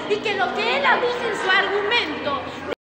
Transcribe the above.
y que lo que él aduce en su argumento